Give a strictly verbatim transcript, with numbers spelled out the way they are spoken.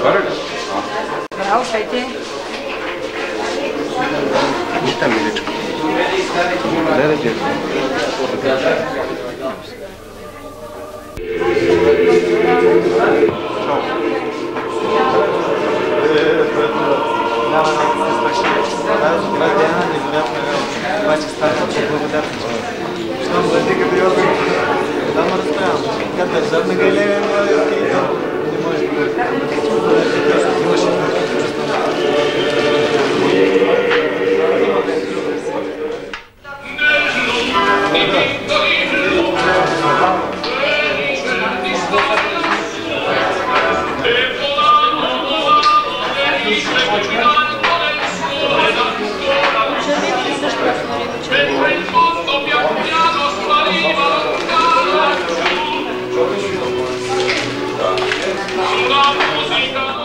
Браво, Петя. Нита, миличко. Дай да ти. Обаче става благодарност. Щом бъде като йога, там разправям. Като държавна галерия, не може да имаше Sulla musica